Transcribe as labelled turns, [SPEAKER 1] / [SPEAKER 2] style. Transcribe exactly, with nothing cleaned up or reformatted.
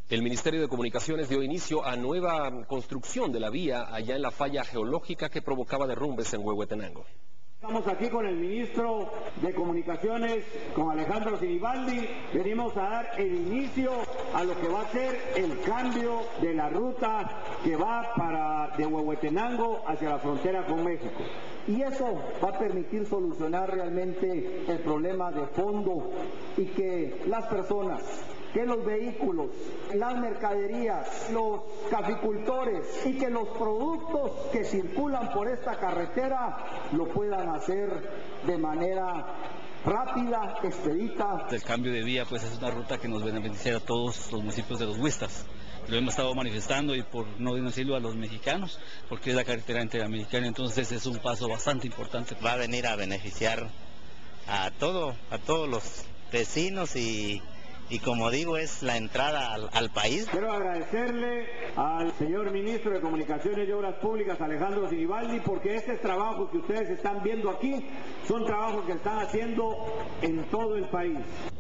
[SPEAKER 1] El Ministerio de Comunicaciones dio inicio a nueva construcción de la vía allá en la falla geológica que provocaba derrumbes en Huehuetenango.
[SPEAKER 2] Estamos aquí con el ministro de Comunicaciones, con Alejandro Sinibaldi. Venimos a dar el inicio a lo que va a ser el cambio de la ruta que va para de Huehuetenango hacia la frontera con México.
[SPEAKER 3] Y eso va a permitir solucionar realmente el problema de fondo y que las personas, que los vehículos, las mercaderías, los caficultores y que los productos que circulan por esta carretera lo puedan hacer de manera rápida, expedita.
[SPEAKER 4] El cambio de vía pues es una ruta que nos beneficiará a todos los municipios de los Huestas. Lo hemos estado manifestando y por no decirlo a los mexicanos, porque es la carretera interamericana, entonces es un paso bastante importante.
[SPEAKER 5] Va a venir a beneficiar a todo, a todos los vecinos y Y como digo, es la entrada al, al país.
[SPEAKER 2] Quiero agradecerle al señor ministro de Comunicaciones y Obras Públicas, Alejandro Sinibaldi, porque estos trabajos que ustedes están viendo aquí son trabajos que están haciendo en todo el país.